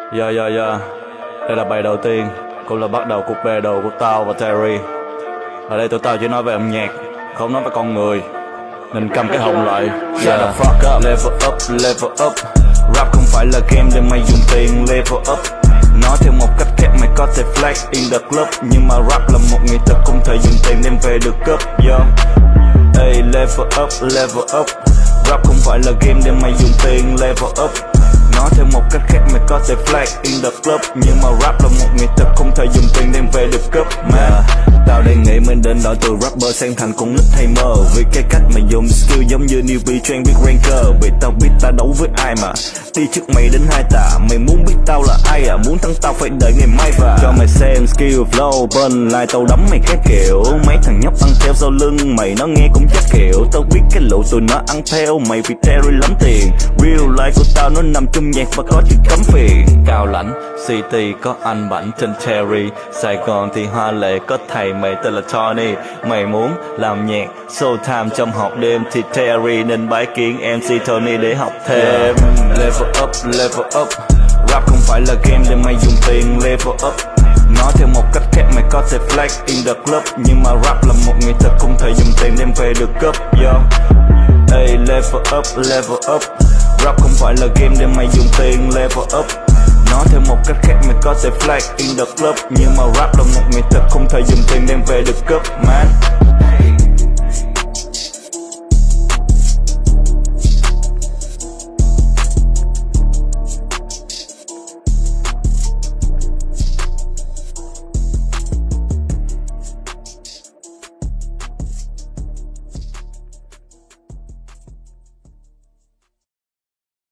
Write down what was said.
Yeah. Đây là bài đầu tiên, cũng là bắt đầu cuộc bè đồ của tao và Terry. Ở đây tụi tao chỉ nói về âm nhạc, không nói về con người, nên cầm cái họng lại. Shut the fuck up, level up. Rap không phải là game để mày dùng tiền level up. Nói theo một cách khác, mày có thể flex in the club, nhưng mà rap là một nghệ thuật không thể dùng tiền đem về được cấp. Hey, level up. Rap không phải là game để mày dùng tiền level up. Nói theo một cách khác, mày có thể flex in the club, nhưng mà rap là một nghệ thuật không thể dùng tiền đem về được cấp. Tao đề nghị mình đến đổi từ rapper sang thành con nít hay mơ, vì cái cách mày dùng skill giống như newbie train biết ranker. Vì tao biết ta đấu với ai mà đi trước mày đến 2 tạ. Mày muốn biết tao là ai à? Muốn thắng tao phải đợi ngày mai và cho mày xem skill flow bên lại tao đấm mày cái kiểu. Mấy thằng nhóc ăn theo sau lưng mày nó nghe cũng chắc kiểu. Tao biết cái lũ tụi nó ăn theo mày vì Terry lắm tiền. Real life của tao nó nằm trong nhạc và có chữ cấm phiền. Cao lãnh City có anh Bảnh trên Terry, Sài Gòn thì Hoa Lệ có thầy mày tên là Tony. Mày muốn làm nhạc Showtime trong học đêm thì Terry nên bái kiến MC Tony để học thêm. Level up. Rap không phải là game để mày dùng tiền level up. Nói theo một cách khác, mày có thể flex in the club, nhưng mà rap là một nghệ thuật không thể dùng tiền đem về được cấp. Hey, level up. Rap không phải là game để mày dùng tiền level up. Nói theo một cách khác, mày có thể flex in the club, nhưng mà rap là một nghệ thuật không thể dùng tiền đem về được cấp, man.